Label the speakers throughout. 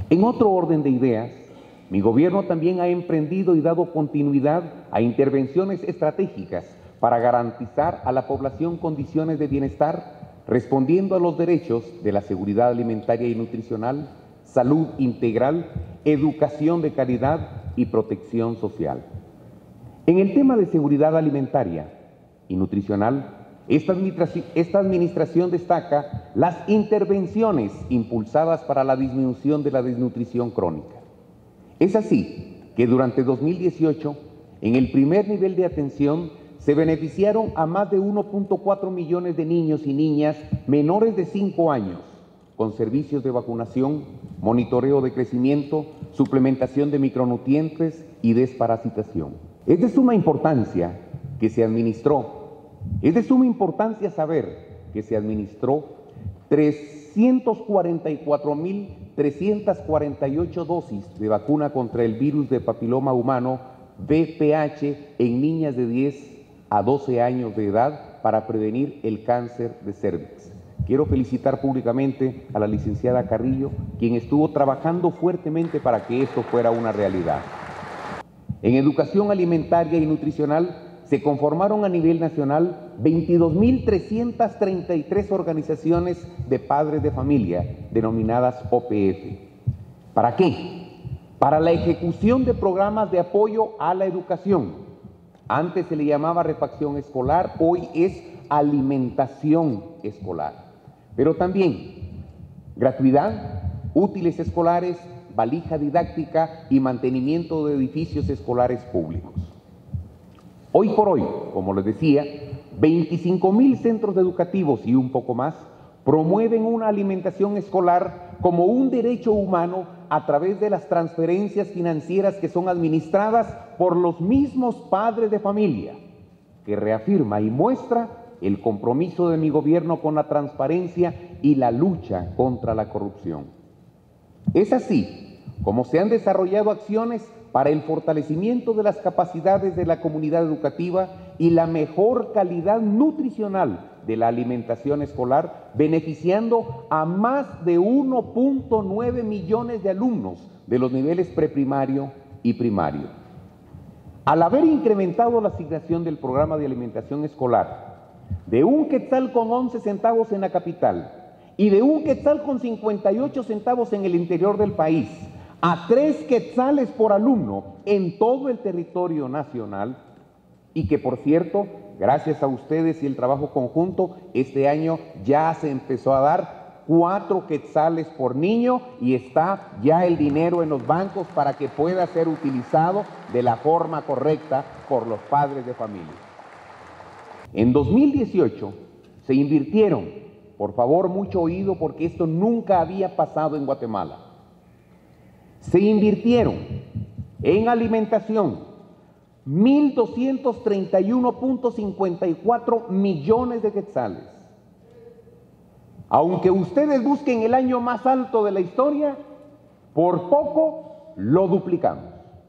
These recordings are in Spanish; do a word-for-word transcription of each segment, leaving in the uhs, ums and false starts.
Speaker 1: En otro orden de ideas, mi gobierno también ha emprendido y dado continuidad a intervenciones estratégicas para garantizar a la población condiciones de bienestar, respondiendo a los derechos de la seguridad alimentaria y nutricional, salud integral, educación de calidad y protección social. En el tema de seguridad alimentaria y nutricional, esta administración, esta administración destaca las intervenciones impulsadas para la disminución de la desnutrición crónica. Es así que durante dos mil dieciocho, en el primer nivel de atención, se beneficiaron a más de uno punto cuatro millones de niños y niñas menores de cinco años con servicios de vacunación, monitoreo de crecimiento, suplementación de micronutrientes y desparasitación. Es de suma importancia que se administró, es de suma importancia saber que se administró trescientas cuarenta y cuatro mil trescientas cuarenta y ocho dosis de vacuna contra el virus de papiloma humano V P H en niñas de diez a doce años de edad para prevenir el cáncer de cérvix. Quiero felicitar públicamente a la licenciada Carrillo, quien estuvo trabajando fuertemente para que esto fuera una realidad. En educación alimentaria y nutricional se conformaron a nivel nacional veintidós mil trescientas treinta y tres organizaciones de padres de familia, denominadas O P F. ¿Para qué? Para la ejecución de programas de apoyo a la educación. Antes se le llamaba refacción escolar, hoy es alimentación escolar. Pero también gratuidad, útiles escolares, valija didáctica y mantenimiento de edificios escolares públicos. Hoy por hoy, como les decía, veinticinco mil centros educativos y un poco más promueven una alimentación escolar como un derecho humano a través de las transferencias financieras que son administradas por los mismos padres de familia, que reafirma y muestra el compromiso de mi gobierno con la transparencia y la lucha contra la corrupción. Es así como se han desarrollado acciones para el fortalecimiento de las capacidades de la comunidad educativa y la mejor calidad nutricional de la alimentación escolar, beneficiando a más de uno punto nueve millones de alumnos de los niveles preprimario y primario. Al haber incrementado la asignación del programa de alimentación escolar de un quetzal con once centavos en la capital y de un quetzal con cincuenta y ocho centavos en el interior del país, a tres quetzales por alumno en todo el territorio nacional, y que por cierto, gracias a ustedes y el trabajo conjunto, este año ya se empezó a dar cuatro quetzales por niño y está ya el dinero en los bancos para que pueda ser utilizado de la forma correcta por los padres de familia. En dos mil dieciocho se invirtieron, por favor, mucho oído porque esto nunca había pasado en Guatemala, se invirtieron en alimentación mil doscientos treinta y uno punto cincuenta y cuatro millones de quetzales. Aunque ustedes busquen el año más alto de la historia, por poco lo duplicamos.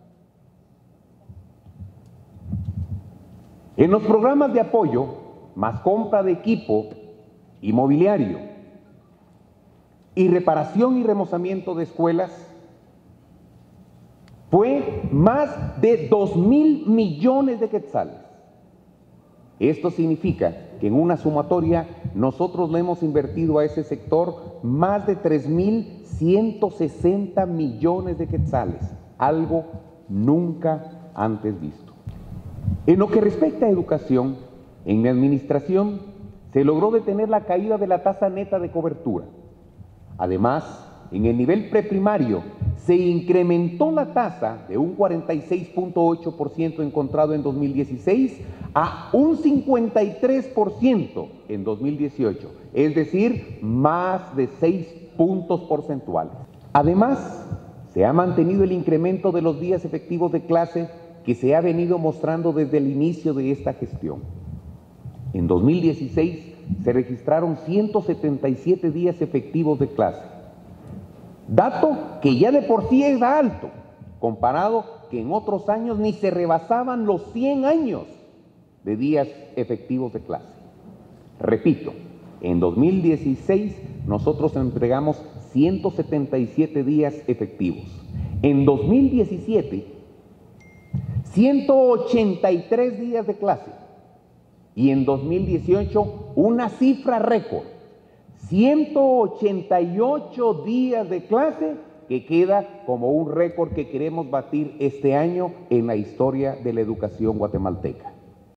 Speaker 1: En los programas de apoyo, más compra de equipo y mobiliario, y reparación y remozamiento de escuelas, fue más de dos mil millones de quetzales. Esto significa que en una sumatoria nosotros le hemos invertido a ese sector más de tres mil ciento sesenta millones de quetzales, algo nunca antes visto. En lo que respecta a educación, en mi administración se logró detener la caída de la tasa neta de cobertura. Además, en el nivel preprimario se incrementó la tasa de un cuarenta y seis punto ocho por ciento encontrado en dos mil dieciséis a un cincuenta y tres por ciento en dos mil dieciocho, es decir, más de seis puntos porcentuales. Además, se ha mantenido el incremento de los días efectivos de clase que se ha venido mostrando desde el inicio de esta gestión. En dos mil dieciséis se registraron ciento setenta y siete días efectivos de clase, dato que ya de por sí era alto, comparado que en otros años ni se rebasaban los cien años de días efectivos de clase. Repito, en dos mil dieciséis nosotros entregamos ciento setenta y siete días efectivos. En dos mil diecisiete, ciento ochenta y tres días de clase. Y en dos mil dieciocho, una cifra récord, ciento ochenta y ocho días de clase, que queda como un récord que queremos batir este año en la historia de la educación guatemalteca.